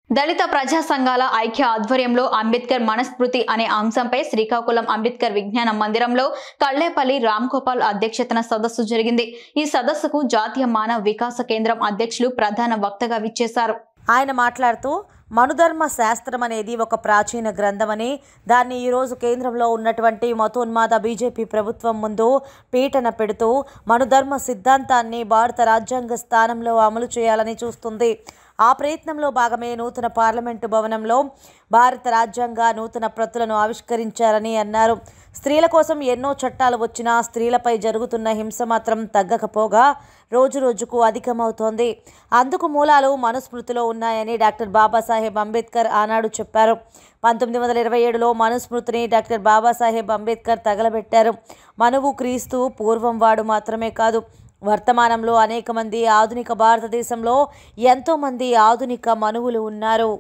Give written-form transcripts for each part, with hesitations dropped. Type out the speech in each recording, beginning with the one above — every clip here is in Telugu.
దళిత ప్రజా సంఘాల ఐక్య ఆధ్వర్యంలో అంబేద్కర్ మనస్మృతి అనే అంశంపై శ్రీకాకుళం అంబేద్కర్ విజ్ఞాన మందిరంలో కళ్లేపల్లి రామ్ గోపాల్ అధ్యక్షతన సదస్సు జరిగింది. ఈ సదస్సుకు జాతీయ మానవ వికాస కేంద్రం అధ్యక్షులు ప్రధాన వక్తగా విచ్చేశారు. ఆయన మాట్లాడుతూ మనుధర్మ శాస్త్రం అనేది ఒక ప్రాచీన గ్రంథమని, దాన్ని ఈరోజు కేంద్రంలో ఉన్నటువంటి మతోన్మాద బీజేపీ ప్రభుత్వం ముందు పీటన పెడుతూ మనుధర్మ సిద్ధాంతాన్ని భారత రాజ్యాంగ స్థానంలో అమలు చేయాలని చూస్తుంది. ఆ ప్రయత్నంలో భాగమే నూతన పార్లమెంటు భవనంలో భారత రాజ్యాంగ నూతన ప్రతులను ఆవిష్కరించారని అన్నారు. స్త్రీల కోసం ఎన్నో చట్టాలు వచ్చినా స్త్రీలపై జరుగుతున్న హింస మాత్రం తగ్గకపోగా రోజురోజుకు అధికమవుతోంది. అందుకు మూలాలు మనుస్మృతిలో ఉన్నాయని డాక్టర్ బాబాసాహెబ్ అంబేద్కర్ ఆనాడు చెప్పారు. 1927లో మనుస్మృతిని డాక్టర్ బాబాసాహెబ్ అంబేద్కర్ తగలబెట్టారు. మనువు క్రీస్తు పూర్వం వాడు మాత్రమే కాదు, వర్తమానంలో అనేక మంది ఆధునిక భారతదేశంలో ఎంతో మంది ఆధునిక మనువులు ఉన్నారు.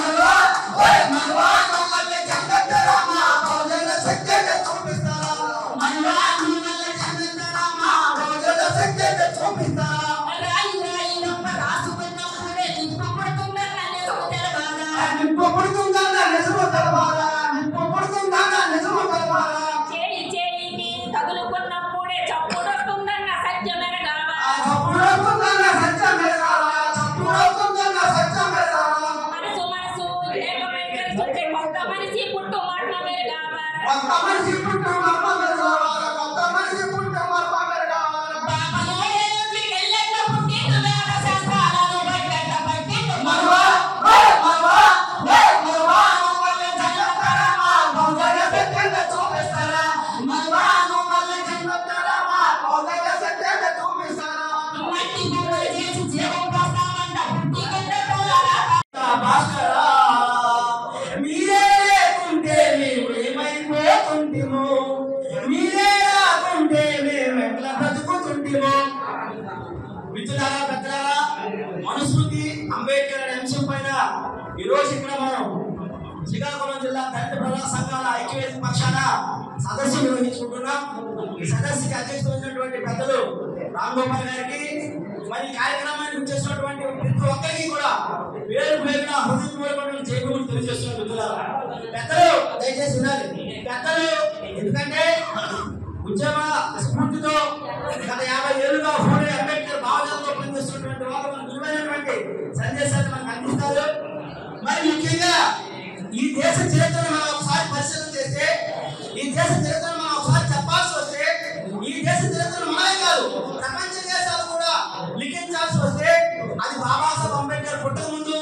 మనుస్మృతి అంబేద్కర్ అనే అంశం పైన ఈరోజు ఇక్కడ మనం శ్రీకాకుళం జిల్లా దళిత ప్రజా సంఘాల ఐక్యవేదిక పక్షాన సదస్సు నిర్వహించుకుంటున్నాం. ఈ సదస్సుకి అధ్యక్షత వచ్చినటువంటి పెద్దలు రామ్ గోపాల్ గారికి, మరి కార్యక్రమానికి వచ్చేసినటువంటి ప్రతి ఒక్కరికి కూడా పేరు పేరున హృదయపూర్వకమైన జైలు తెలియజేస్తున్న మిత్రులారా, పెద్దలు దయచేసి ఉండాలి. పెద్దలు ఎందుకంటే ఉద్యమ స్ఫూర్తితో గత 50 ఏళ్ళుగా ఫోడే అంబేద్కర్ భావజాలతో పనిచేస్తున్నటువంటి వాళ్ళు మన విలువైనటువంటి సందేశాన్ని మనకు అందిస్తారు. మరి ముఖ్యంగా ఈ దేశ చరిత్రను మనం ఒకసారి పరిశీలన చేస్తే, ఈ దేశ చరిత్రను మనం ఒకసారి చెప్పాల్సి వస్తే, ఈ దేశ చరిత్రను మనమే కాదు ప్రపంచ దేశాలు కూడా లిఖించాల్సి వస్తే అది బాబాసాహెబ్ అంబేద్కర్ పుట్టక ముందు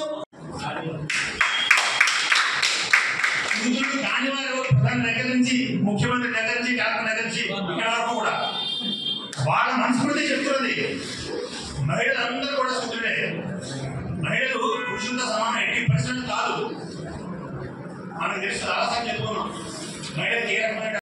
ప్రధాని దగ్గర నుంచి, ముఖ్యమంత్రి దగ్గర నుంచి, కలెక్టర్ దగ్గర నుంచి ఇక్కడ వరకు కూడా వాళ్ళ మనస్మృతి చెప్తున్నది. మహిళలందరూ కూడా శుద్ధులే. మహిళలు పురుషులతో సమానం 80% కాదు. మనకు తెలుసు, చాలా సార్లు చెప్పుకున్నాం. మహిళకి ఏ రకమైన